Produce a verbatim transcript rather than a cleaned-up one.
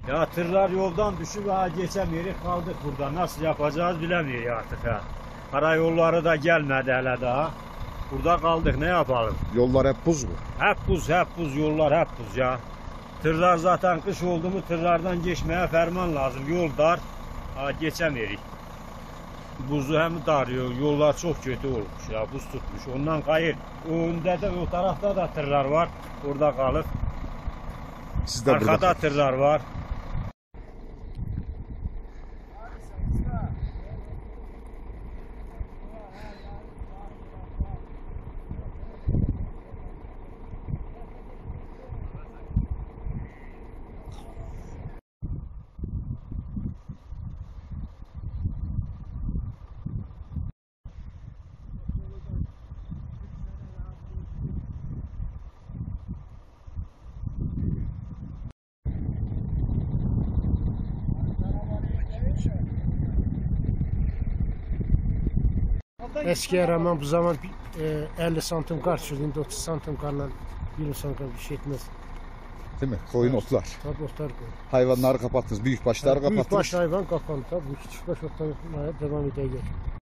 Ya tırlar yoldan düşüp ha geçemiyoruz, kaldık burada. Nasıl yapacağız bilemiyoruz artık ha. Karayolları da gelmedi hele daha. Burada kaldık, ne yapalım? Yollar hep buz mu? Hep buz, hep buz, yollar hep buz ya. Tırlar zaten kış oldu mu tırlardan geçmeye ferman lazım. Yol dar, ha geçemiyoruz. Buzu hem darıyor, yollar çok kötü olmuş ya, buz tutmuş. Ondan kayır. O önde de o tarafta da tırlar var, orada kalıp. Siz de burada Arkada kalın. tırlar var. Eskiye rağmen bu zaman e, elli santim kar sürdüğünde otuz santim karla yirmi santim bir şey etmez. Değil mi? Koyun otlar. Tabii otlar koyun. Hayvanları kapattınız. Büyük başları Büyük kapattınız. baş hayvan kapandı tabii. Küçük baş otlar devam edecek.